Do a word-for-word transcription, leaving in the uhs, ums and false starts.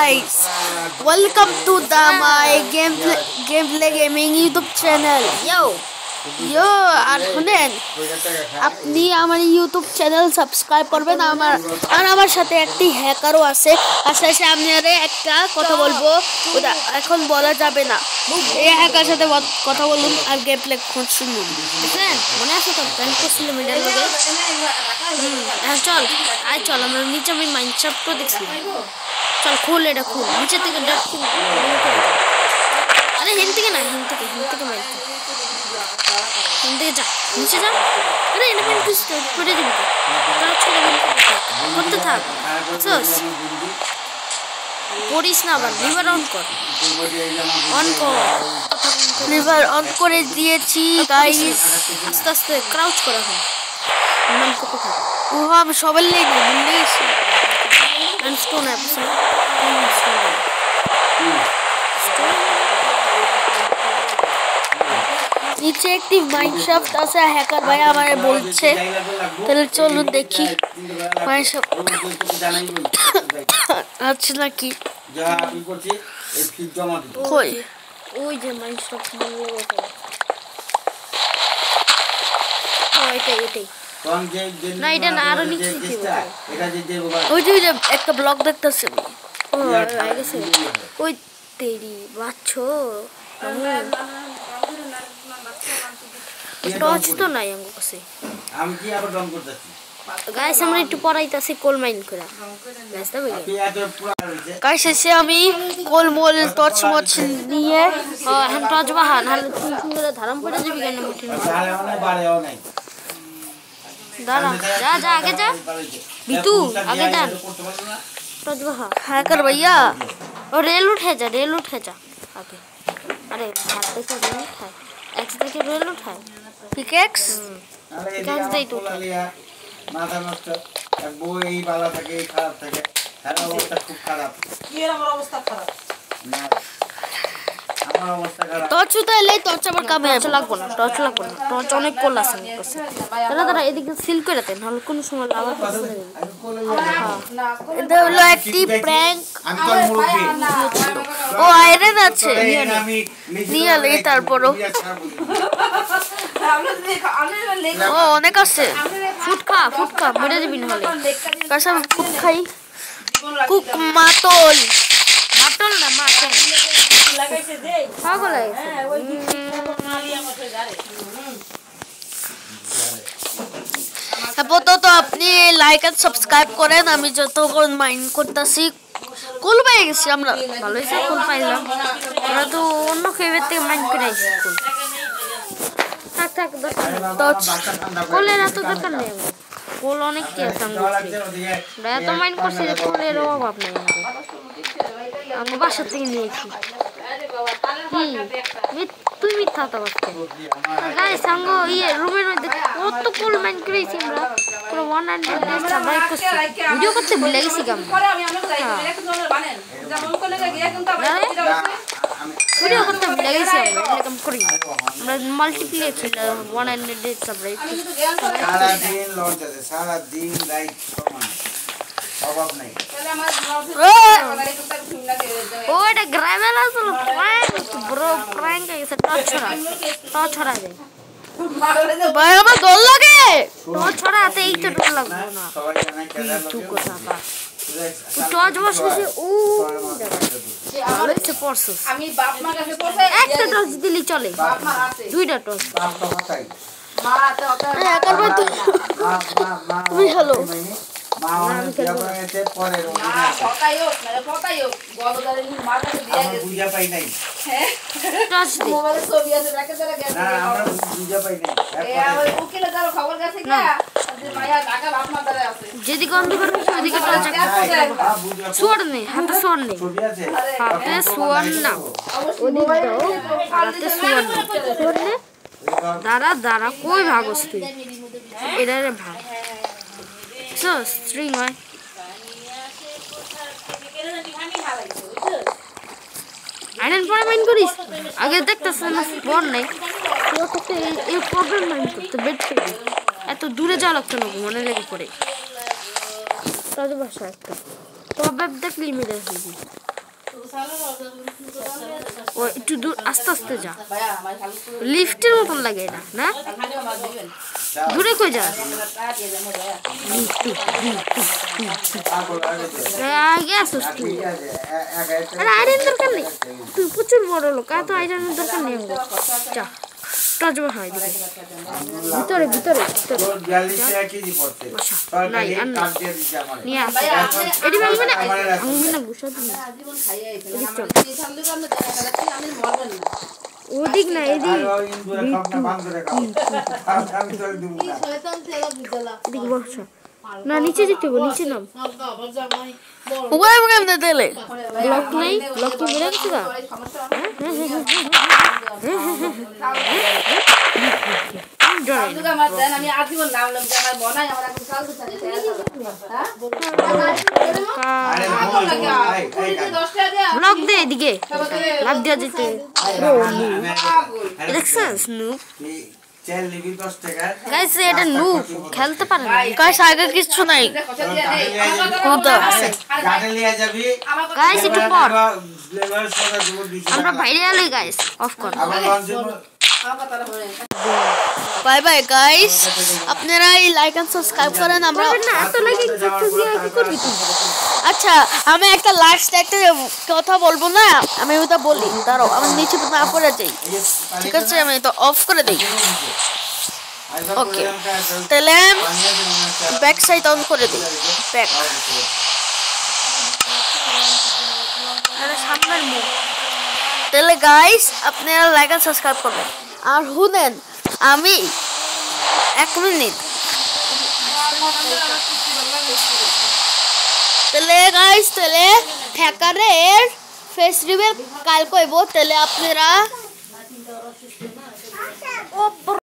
guys, welcome to the my gameplay gameplay gaming YouTube channel. Yo, yo, আর শুনেন আপনি আমার YouTube channel subscribe করবেন। আমার আর আমার সাথে একটি হ্যাকারও আছে। আচ্ছা সামনে একটা কথা বলবো, ওটা এখন বলা যাবে না। এই হ্যাকার সাথে কথা বলুন আর গেমপ্লে শুনুন, বুঝলেন? মনে আছে তো প্ল্যান করছিল মিডিয়ার লগে। হ্যাঁ চল আয় চল, আমরা নিচে আমি মাইনক্রাফটও দেখছি। চল খুল এটা, খুল নিচে থেকে ডাক খুল। আরে হেন থেকে না, হেন থেকে হেন থেকে মাইন হেন থেকে যা, নিচে যা। আরে এটা মাইন তুই করে দিবি তো, তার ছেড়ে মাইন করতে থাক। বুঝছস? পড়িস না আবার। লিভার অন কর, অন কর। লিভার অন করে দিয়েছি গাইস। আস্তে আস্তে ক্রাউচ করা হয়। মান কত থাকে ও আমি সবাই লেই না ভুলে গেছি। স্টোন অ্যাপসন নিচে একটি মাইনক্রাফট আছে। হ্যাকার ভাই আমারে বলছে, তাহলে চলুন দেখি মাইনক্রাফট আছে নাকি। কই ওই যে মাইনক্রাফট এটাই এটাই না, এটা না আরো নিচে ওই যে একটা ব্লক দেখতেছি ওই তেরি বাচ্চো। টর্চ তো নাই আমার কাছে। আমি কি আবার ডাউন করতেছি গাইস, আমরা একটু পড়াইতাছি কোল মাইন করে। গাইস তবে গাইস এসে আমি কোল মোল টর্চ মচ নিয়ে এখন টর্চ বাহান হাল সুন্দর ধারম পড়ে যাবি কেন মুঠি বাড়েও নাই। দাঁড়া যা যা আগে যা বিটু, आगे जा टच बहा हैकर भैया। और रेल उठे जा, रेल उठे जा आगे। अरे हाथ पे से रेल उठाए, एक्स दे के रेल उठाए। पिकेक्स पिकेक्स दे तो माथा नष्ट এক বউ এই বালা থাকে এই খারাপ থাকে। তার অবস্থা খুব খারাপ। কি এর আমার অবস্থা খারাপ না, আমার অবস্থা খারাপ। টর্চ উঠাইলে টর্চ আবার কামে লাগবে না, টর্চ লাগবে না। টর্চ অনেক কোল আছে আমার কাছে। দাঁড়া দাঁড়া এদিকে সিল করে দেন, নাহলে কোন সময় লাগা হবে না। এটা হলো একটি প্র্যাঙ্ক। আমি তো মুরব্বি। ও আয়রন আছে নিয়ে লে, তারপরও ও অনেক আছে। ফুড খা, ফুড খা, মরে যাবি না হলে। কাছে ফুড খাই। কুক মাতল, মাতল না মাতল লাগাইছে দে পাগল লাগাইছে। হ্যাঁ ওই মালি আমাকে জারে। আপাতত আপনি লাইক এন্ড সাবস্ক্রাইব করেন। আমি যতক্ষণ মাইন্ড করতেছি কুল পেয়ে গেছি আমরা। ভালো হয়েছে কুল পাইলাম। আমরা তো অন্য খেয়ে থেকে মাইন্ড করে আইছি কুল। থাক থাক দরকার টচ কুলের এত দরকার নেই। কুল অনেক কি আছে আমরা এত মাইন্ড করছি যে কুলের অভাব নেই। আমরা বাসা থেকে নিয়েছি। তুই মিথ্যা তো বলছিস গাইস। সঙ্গ ইয়ে রুমের মধ্যে কত কুল মাইন করেছি আমরা। পুরো এক হান্ড্রেড ডেজ সার্ভাইভ করছি। ভিডিও করতে ভুলে গেছি গাম। ভিডিও করতে ভুলে গেছি আমরা, এরকম করি আমরা। মাল্টিপ্লেয়ার ছিল এক হান্ড্রেড ডেজ সার্ভাইভ। সারা দিন লঞ্চ আছে, সারা দিন লাইট সমান অভাব নাই। তাহলে আমার ও এটা গ্রামের আসলে প্র্যাঙ্ক ব্রো, প্র্যাঙ্ক এসে টর্চ ছড়া টর্চ ছড়া যায় ভাই। আমার ডর লাগে টর্চ ছড়াতে, এই তো ডর লাগবে না। সবাই জানে কেন তুই কথা বা টর্চ বসেছে। ও যে আমার কাছে পড়ছস, আমি বাপ মা কাছে পড়ছে। একটা টর্চ দিলি চলে, বাপ মা আছে দুইটা টর্চ। বাপ তো কথাই মা আছে ওটা একবার তুই তুমি হ্যালো মা অনেক জায়গাতে পরে রোজ না ফটাইও মানে ফটাইও গলদারে নি মার কাছে দিয়া গেছে। বুঝা পাই নাই হ্যাঁ টচ দি মোবাইলে ছবি আছে দেখে ধরে গেছে। না আমরা বুঝা পাই নাই। এ ওই উকিলে দাও খবর গেছে কি যে মায়া ঢাকা বাপ মা দাঁড়ায় আছে। যেদি গন্ধ করবে সেদিকে টচ সোর নেই, হাতে সোর নেই, হাতে সোর না ওদিকে দাও, হাতে সোর না সোর নে। দাঁড়া দাঁড়া কই ভাগস তুই? এটারে ভাগ so string হয়। আইরন পরে মাইন করিস আগে দেখতেছ না বল নাই তো করতে এই প্রবলেম মাইন করতে বেড থেকে এত দূরে যাওয়া লাগতো না মনে লেগে পড়ে। তাহলে বাসা একটা তো বেড দেখলি মেরে দিবি। ও একটু দূর আস্তে আস্তে যা, লিফটের মতন লাগে এটা না, দূরে কই যা, আগে আসছিস তুই। আরে আয়রন দরকার নেই, তুই প্রচুর বড় লোক, এত আয়রনের দরকার নেই। যা টজবা হয় দিকে ভিতরে ভিতরে নাই আর নিয়ে আসে এটি ভাঙবে না, ভাঙবে না গুছা দিন ওদিক না এদিক এদিক বসা না, নিচে যেতে হবে, নিচে নাম ওগাই ওগাই না দিলে ব্লক নাই, ব্লক কি বেরে গেছে গা। ব্লক দে এদিকে লাভ দেওয়া যেতে দেখছিস নুব গাইস, এটা নুব খেলতে পারে না গাইস, আগে কিছু নাই কোথা আছে গাইস, একটু পর আমরা বাইরে আলে গাইস, অফ কর। বাই বাই গাইস, আপনারা এই লাইক এন্ড সাবস্ক্রাইব করেন। আমরা না এত লাইক কি করবি তুই? আচ্ছা আমি একটা লাস্ট একটা কথা বলবো না, আমি ওটা বলি, দাঁড়াও আমি নিচে না পড়ে যাই, ঠিক আছে? আমি তো অফ করে দেই। ওকে তাহলে ব্যাক সাইড অন করে দিই, ব্যাক সামনের মুখ। তাহলে গাইস আপনারা লাইক এন্ড সাবস্ক্রাইব করবেন। আর শুনেন আমি এক মিনিট, তাহলে গাইস তাহলে হ্যাকারের ফেস রিভিল কাল কইব, তাহলে আপনারা